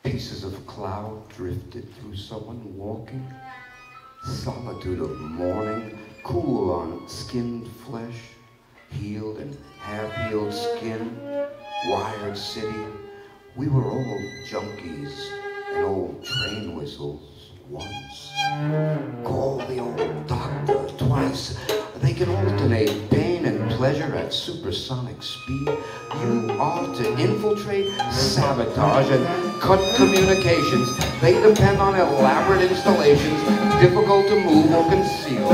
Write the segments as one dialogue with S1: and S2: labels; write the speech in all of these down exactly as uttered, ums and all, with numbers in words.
S1: Pieces of cloud drifted through someone walking. Solitude of morning, cool on skinned flesh, healed and half-healed skin, wired city. We were all junkies and old train whistles once. Call the old doctor twice. They can alternate pain and pleasure at supersonic speed. You are to infiltrate, sabotage, and cut communications. They depend on elaborate installations, difficult to move or conceal.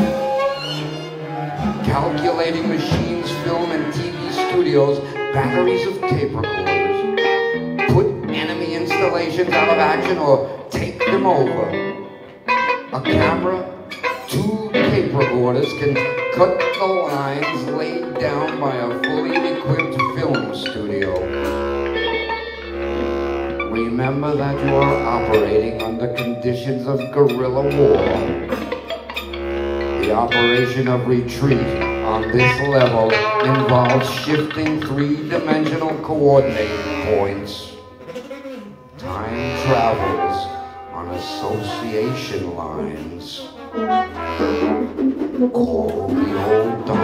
S1: Calculating machines, film and T V studios, batteries of tape recorders. Put enemy installations out of action or take them over. A camera, two tape recorders can cut the lines laid down by a fully equipped film studio. Remember that you are operating under conditions of guerrilla war. The operation of retreat on this level involves shifting three-dimensional coordinate points. Time travels on association lines. Call the old doctor.